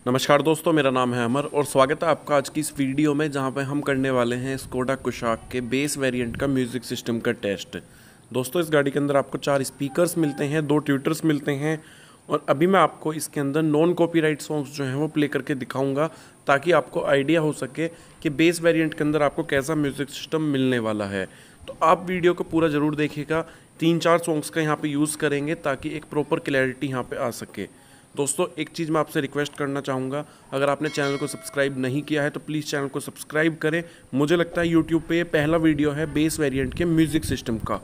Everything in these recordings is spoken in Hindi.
नमस्कार दोस्तों, मेरा नाम है अमर और स्वागत है आपका आज की इस वीडियो में, जहां पे हम करने वाले हैं स्कोडा कुशाक के बेस वेरिएंट का म्यूज़िक सिस्टम का टेस्ट। दोस्तों, इस गाड़ी के अंदर आपको 4 स्पीकर्स मिलते हैं, 2 ट्विटर्स मिलते हैं और अभी मैं आपको इसके अंदर नॉन कॉपीराइट सॉन्ग्स जो हैं वो प्ले करके दिखाऊंगा, ताकि आपको आइडिया हो सके कि बेस वेरिएंट के अंदर आपको कैसा म्यूज़िक सिस्टम मिलने वाला है। तो आप वीडियो को पूरा ज़रूर देखिएगा। 3-4 सॉन्ग्स का यहाँ पे यूज़ करेंगे ताकि एक प्रॉपर क्लैरिटी यहाँ पे आ सके। दोस्तों, एक चीज़ मैं आपसे रिक्वेस्ट करना चाहूँगा, अगर आपने चैनल को सब्सक्राइब नहीं किया है तो प्लीज़ चैनल को सब्सक्राइब करें। मुझे लगता है यूट्यूब पे ये पहला वीडियो है बेस वेरिएंट के म्यूज़िक सिस्टम का।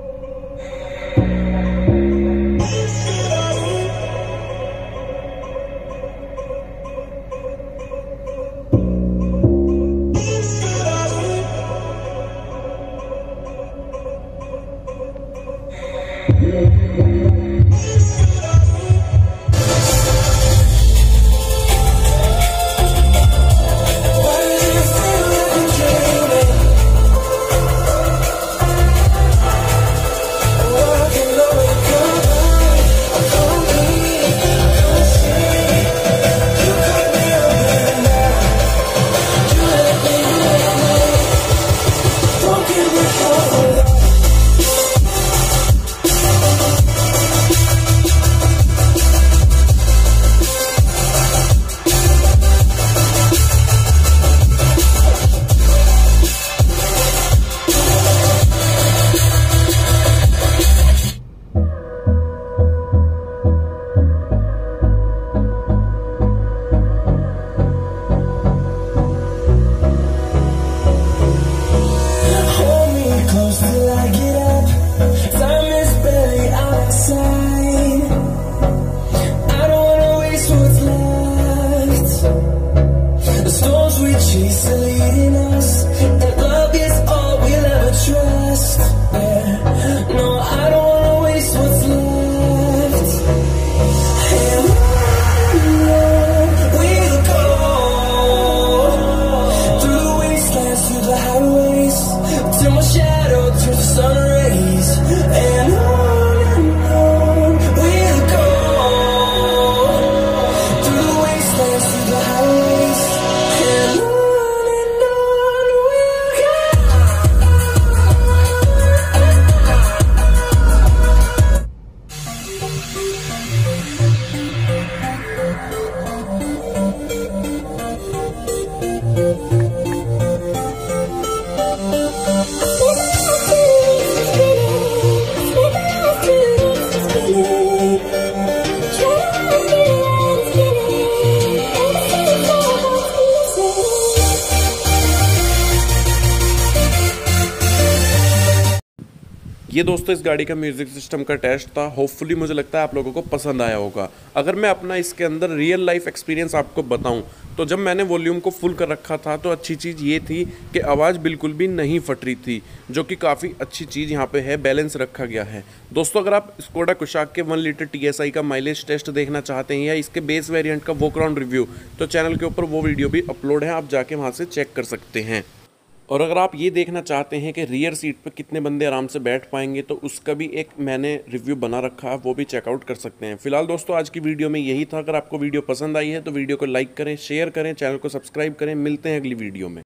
ये दोस्तों इस गाड़ी का म्यूज़िक सिस्टम का टेस्ट था। होपफुली मुझे लगता है आप लोगों को पसंद आया होगा। अगर मैं अपना इसके अंदर रियल लाइफ एक्सपीरियंस आपको बताऊं, तो जब मैंने वॉल्यूम को फुल कर रखा था तो अच्छी चीज़ ये थी कि आवाज़ बिल्कुल भी नहीं फट रही थी, जो कि काफ़ी अच्छी चीज़ यहाँ पे है, बैलेंस रखा गया है। दोस्तों, अगर आप स्कोडा कुशाक के 1 लीटर TSI का माइलेज टेस्ट देखना चाहते हैं या इसके बेस वेरिएंट का वॉक अराउंड रिव्यू, तो चैनल के ऊपर वो वीडियो भी अपलोड है, आप जाके वहाँ से चेक कर सकते हैं। और अगर आप ये देखना चाहते हैं कि रियर सीट पर कितने बंदे आराम से बैठ पाएंगे, तो उसका भी एक मैंने रिव्यू बना रखा है, वो भी चेकआउट कर सकते हैं। फिलहाल दोस्तों, आज की वीडियो में यही था। अगर आपको वीडियो पसंद आई है तो वीडियो को लाइक करें, शेयर करें, चैनल को सब्सक्राइब करें। मिलते हैं अगली वीडियो में।